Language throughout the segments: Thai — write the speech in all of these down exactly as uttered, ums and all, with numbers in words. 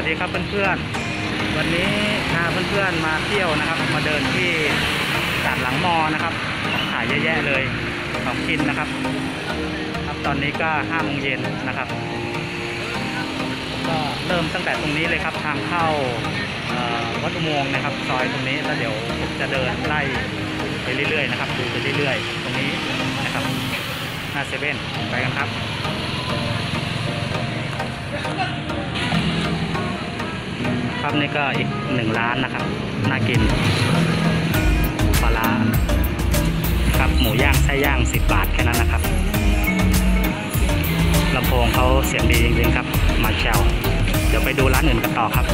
ดีครับเพื่อนๆวันนี้พาเพื่อนๆมาเที่ยวนะครับมาเดินที่ตลาดหลังมอนะครับของขายเยอะแยะเลยของกินนะครับครับตอนนี้ก็ห้าโมงเย็นนะครับก็เริ่มตั้งแต่ตรงนี้เลยครับทางเข้าวัดอุโมงค์นะครับซอยตรงนี้แล้วเดี๋ยวผมจะเดินไล่ไปเรื่อยๆนะครับดูไปเรื่อยๆตรงนี้นะครับหน้าเซเว่นไปกันครับครับนี่ก็อีกหนึ่งร้านนะครับน่ากินปลาร้าครับหมูย่างไส้ย่างสิบบาทแค่นั้นนะครับลำโพงเขาเสียงดีจริงๆครับมาเชลเดี๋ยวไปดูร้านอื่นกันต่อครับ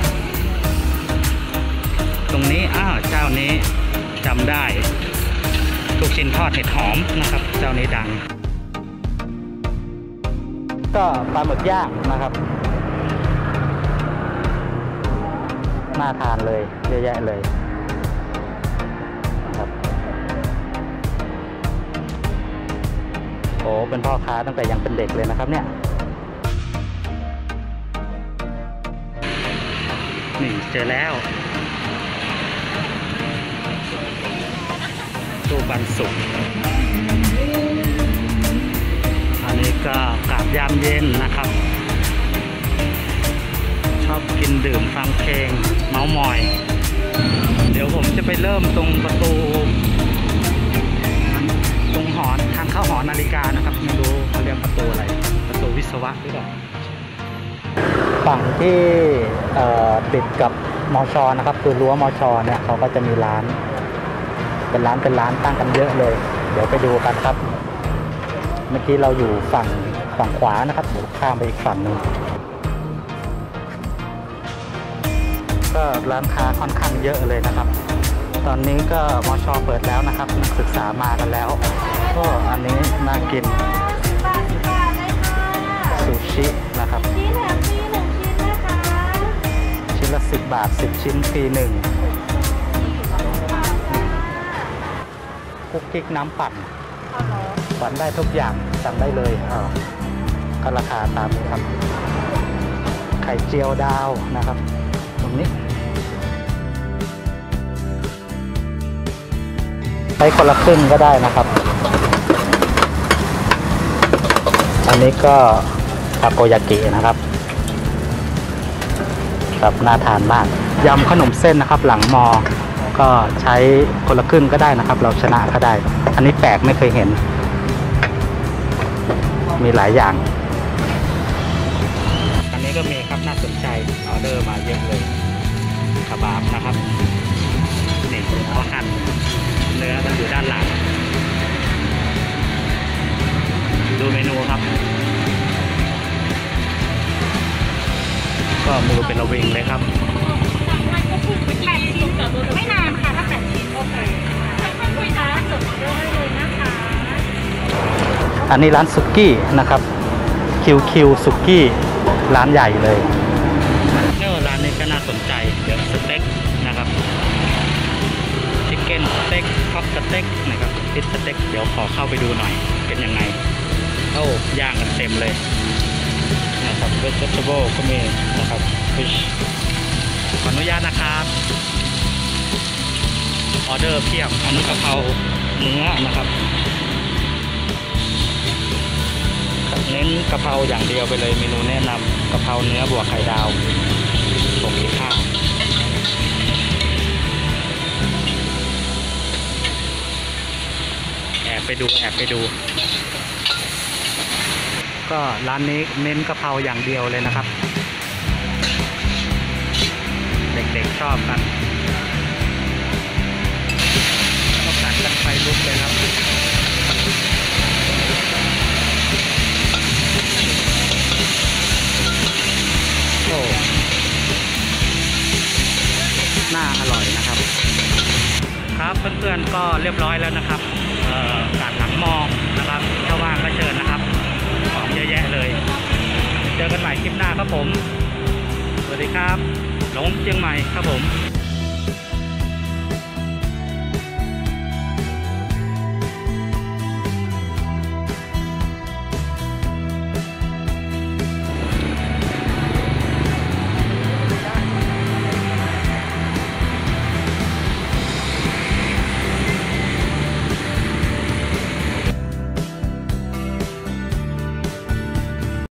ตรงนี้อ้าวเจ้านี้จำได้ลูกชิ้นทอดเห็ดหอมนะครับเจ้านี้ดังก็ปลาหมึกย่างนะครับน่าทานเลยเยอะแยะเลยครับโอ้เป็นพ่อค้าตั้งแต่ยังเป็นเด็กเลยนะครับเนี่ยนี่เจอแล้วตู้ปันสุกอันนี้ก็กาบยามเย็นนะครับชอบกินดื่มฟังเพลงเมาส์มอยเดี๋ยวผมจะไปเริ่มตรงประตูตรงหอทางเข้าหอนาฬิกานะครับไม่รู้เขาเรียกประตูอะไรประตูวิศวะหรือเปล่าฝั่งที่ติดกับมช.นะครับคือรั้วมช.เนี่ยเขาก็จะมีร้านเป็นร้านเป็นร้านตั้งกันเยอะเลยเดี๋ยวไปดูกันครับเมื่อกี้เราอยู่ฝั่งฝั่งขวานะครับเดี๋ยวข้ามไปอีกฝั่งหนึ่งก็ร้านค้าค่อนข้างเยอะเลยนะครับตอนนี้ก็มช.เปิดแล้วนะครับนักศึกษามากันแล้วก็อันนี้น่ากินซูชินะครับชิ้นแถมฟรีหนึ่งชิ้นนะคะชิ้นละสิบบาทสิบชิ้นฟรีหนึ่งคุกกิ๊กน้ำปั่นปั่นได้ทุกอย่างสั่งได้เลยอ่าก็ราคาตามนี้ครับไข่เจียวดาวนะครับตรงนี้ใช้คนละครึ่งก็ได้นะครับอันนี้ก็ทาโกยากินะครับแบบน่าทานมากยำขนมเส้นนะครับหลังมอก็ใช้คนละครึ่งก็ได้นะครับเราชนะก็ได้อันนี้แปลกไม่เคยเห็นมีหลายอย่างอันนี้ก็มีครับน่าสนใจออเดอร์มาเยอะเลยคาบาบนะครับนี่เขาหั่นเนื้อมันอยู่ด้านหลังดูเมนูครับก็มือเป็นระวิงเลยครับไม่นานค่ะถ้าแปดชิ้นโอเคคุยนะจดด้วยเลยนะคะอันนี้ร้านสุกี้นะครับคิวคิวสุกี้ร้านใหญ่เลยเนี่ยร้านนี้ก็น่าสนใจเดี๋ยวสเต็กนะครับชิคเก้นสเต็กฮอกสเต็กนะครับฟิชสเต็กเดี๋ยวขอเข้าไปดูหน่อยเป็นยังไงโอ้ย่างกันเต็มเลยนะครับเวจเทเบิลก็มีนะครับฟิชขออนุญาตนะครับออเดอร์เพียบอันนี้กะเพราเนื้อนะครับเน้นกะเพราอย่างเดียวไปเลยเมนูแนะนำกะเพราเนื้อบวกไข่ดาวผงขี้ข้าวแอบไปดูแอบไปดูก็ร้านนี้เน้นกะเพราอย่างเดียวเลยนะครับเด็กๆชอบกันก็กัดกันไฟลุกเลยครับโอ้น่าอร่อยนะครับครับเพื่อนๆก็เรียบร้อยแล้วนะครับเอ่อตลาดหลังมอนะครับถ้าว่างก็เชิญนะครับของเยอะแยะเลยเจอกันใหม่คลิปหน้าครับผมสวัสดีครับหลงเชียงใหม่ครับผม